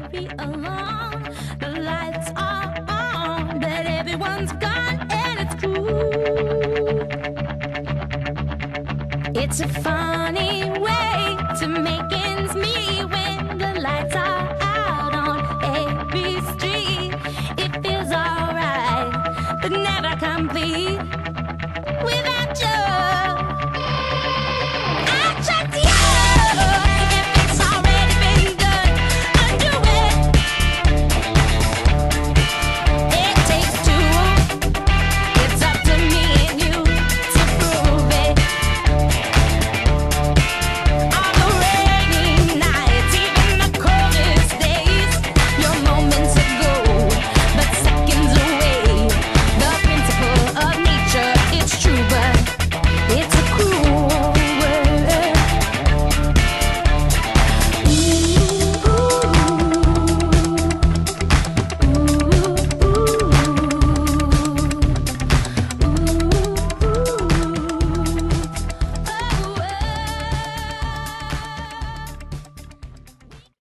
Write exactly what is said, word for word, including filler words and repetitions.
be alone. The lights are on, but everyone's gone, and it's cool. It's a funny way to make